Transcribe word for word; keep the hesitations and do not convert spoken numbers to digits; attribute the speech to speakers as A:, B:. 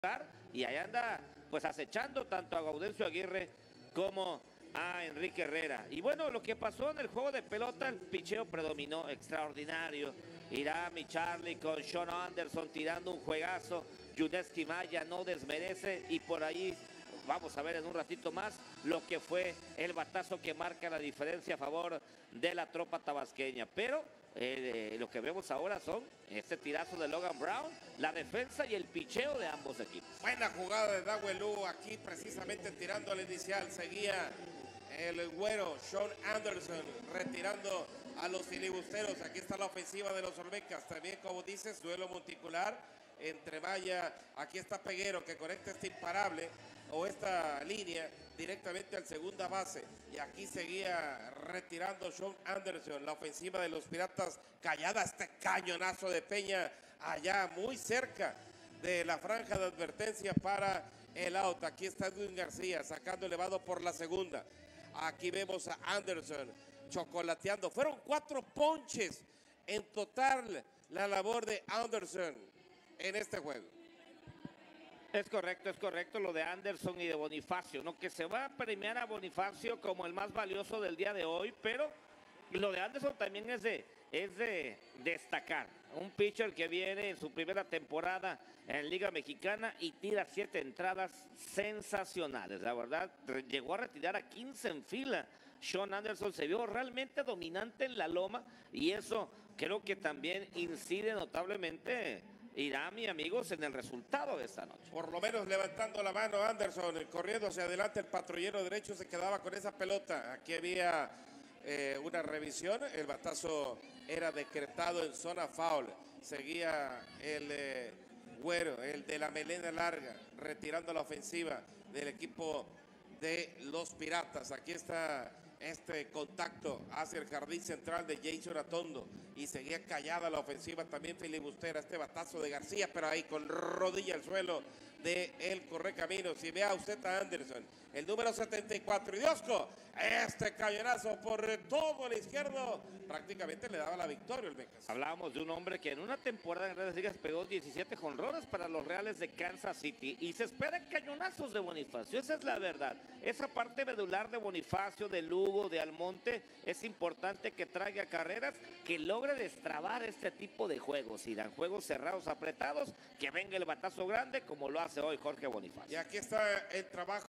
A: y ahí anda pues acechando tanto a Gaudencio Aguirre como a Enrique Herrera. Y bueno, lo que pasó en el juego de pelota, el picheo predominó extraordinario. Irá mi Charlie con Sean Anderson tirando un juegazo. Yuneski Maya no desmerece y por ahí vamos a ver en un ratito más lo que fue el batazo que marca la diferencia a favor de la tropa tabasqueña. Pero eh, lo que vemos ahora son este tirazo de Logan Brown, la defensa y el picheo de ambos equipos.
B: Buena jugada de Dawelu aquí precisamente tirando al inicial. Seguía el güero Sean Anderson retirando a los filibusteros. Aquí está la ofensiva de los Olmecas. También, como dices, duelo monticular entre Maya. Aquí está Peguero que conecta este imparable o esta línea directamente al segunda base. Y aquí seguía retirando Sean Anderson. La ofensiva de los Piratas callada. Este cañonazo de Peña allá muy cerca de la franja de advertencia para el out. Aquí está Edwin García sacando elevado por la segunda. Aquí vemos a Anderson chocolateando. Fueron cuatro ponches en total la labor de Anderson en este juego.
A: Es correcto, es correcto lo de Anderson y de Bonifacio, ¿no? Que se va a premiar a Bonifacio como el más valioso del día de hoy, pero lo de Anderson también es de, es de destacar. Un pitcher que viene en su primera temporada en Liga Mexicana y tira siete entradas sensacionales. La verdad, llegó a retirar a quince en fila. Sean Anderson se vio realmente dominante en la loma y eso creo que también incide notablemente, Irán y amigos, en el resultado de esta noche.
B: Por lo menos levantando la mano Anderson, corriendo hacia adelante, el patrullero derecho se quedaba con esa pelota. Aquí había eh, una revisión, el batazo era decretado en zona foul. Seguía el eh, güero, el de la melena larga, retirando la ofensiva del equipo de los Piratas. Aquí está este contacto hacia el jardín central de Jason Atondo y seguía callada la ofensiva también filibustera. Este batazo de García, pero ahí con rodilla al suelo de el Correcaminos. Si vea usted a Anderson, el número setenta y cuatro, y Diosco, este cañonazo por todo el izquierdo prácticamente le daba la victoria al Mecas.
A: Hablábamos de un hombre que en una temporada en Grandes Ligas pegó diecisiete jonrones para los Reales de Kansas City y se esperan cañonazos de Bonifacio. Esa es la verdad. Esa parte medular de Bonifacio, de Lugo, de Almonte, es importante que traiga carreras, que logre destrabar este tipo de juegos. Y dan juegos cerrados, apretados, que venga el batazo grande como lo hace hoy Jorge Bonifacio.
B: Y aquí está el trabajo